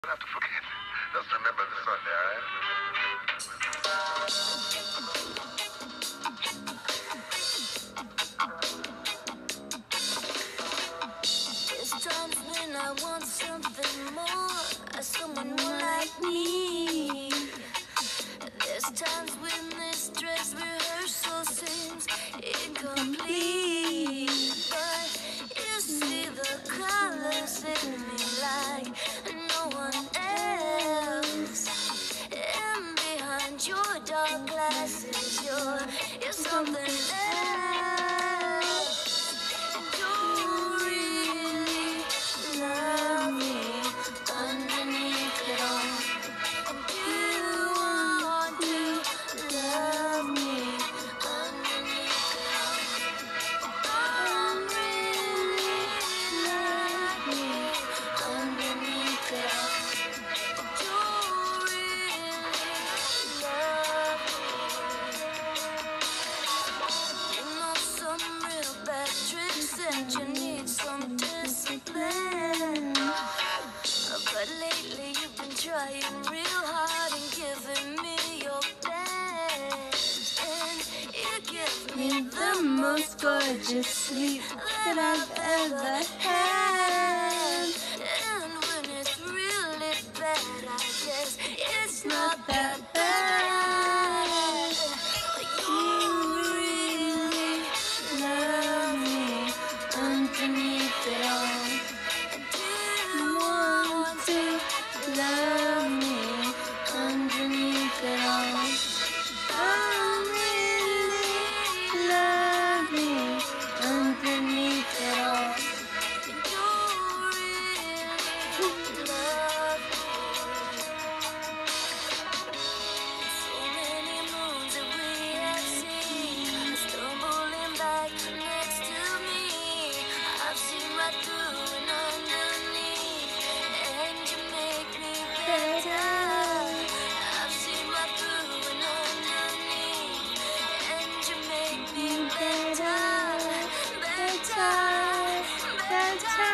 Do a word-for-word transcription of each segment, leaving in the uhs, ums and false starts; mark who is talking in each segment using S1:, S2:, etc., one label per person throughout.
S1: don't have to forget. Just remember the Sunday, all right?
S2: There's times when I want something more, someone more like me. There's times when this dress rehearsal seems incomplete. But you see the colors in me like no one else. And behind your dark glasses, you're, you're something else. You really love me underneath it all. You want to love me underneath it all. I'm really love me underneath it all. You really love me. You know some real bad tricks and you need some discipline. But lately you've been trying real hard and giving me your best. And you give me the most gorgeous sleep that I've ever had. And when it's really bad, I guess it's not that bad. You really love me underneath it all. You want to love me underneath it all. I really love me underneath it all. You really love me. So many moons that we have seen, stumbling back next to me. I've seen right through and underneath, and you make me better. I've seen right through and underneath, and you make me better, better, better.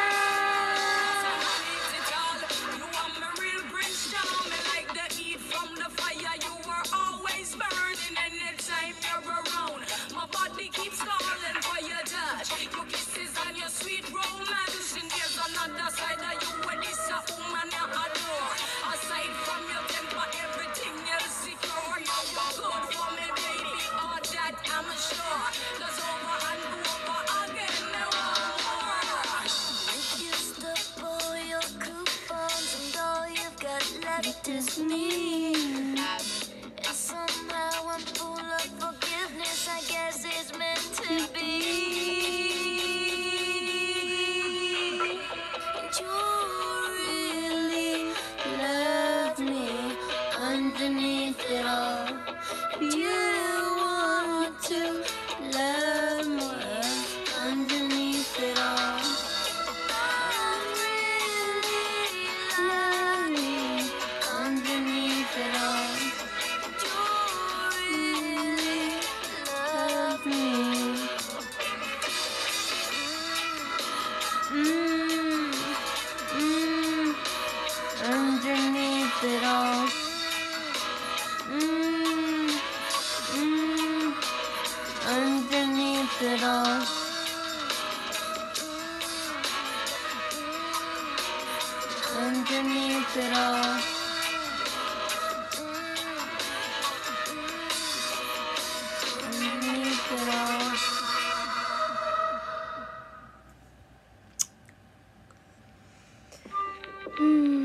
S3: You want me real British, me like the heat from the fire. You were always burning anytime you're around. My body keeps calling for your touch, your kisses and your sweet romance. And there's another side of you where this a woman I adore. Aside from your temper, everything else secure. You're good for me, baby, all that I'm sure. 'Cause over and over again, I want more.
S2: You used up all your coupons and all you've got left is me. And somehow I'm full of forgiveness, I guess it's meant to be. And you really love me underneath it all. You want to love me underneath it all. I really love me underneath it all. You really love me. Mm, mm, underneath it all. Mm, mm, underneath it all. Underneath it all. Underneath it all. Hmm.